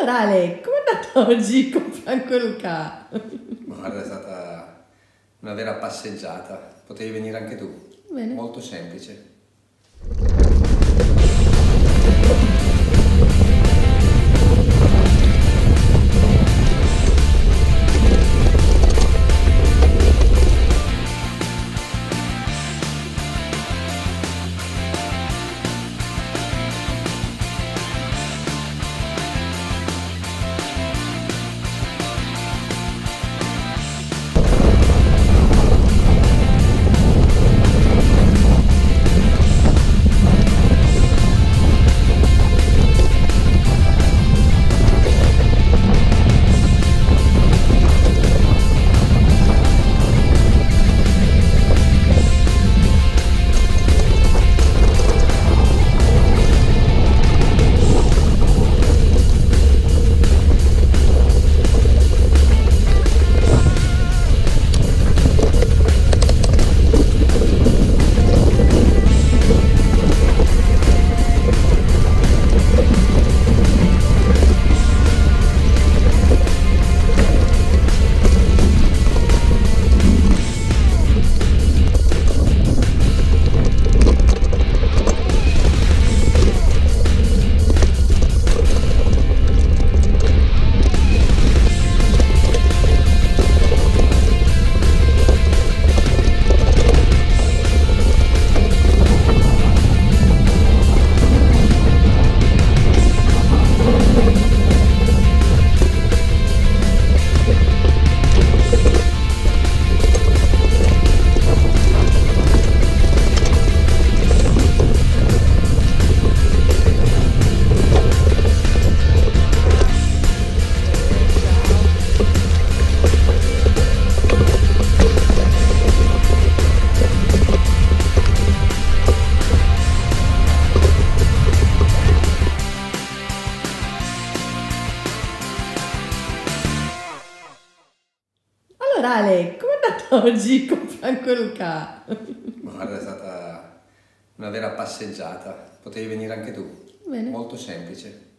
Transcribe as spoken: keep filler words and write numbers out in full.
Allora Ale, com'è andata oggi con Franco Luca? Guarda, è stata una vera passeggiata. Potevi venire anche tu. Bene. Molto semplice. Allora Ale, com'è andata oggi con Franco Luca? Guarda, è stata una vera passeggiata. Potevi venire anche tu. Bene. Molto semplice.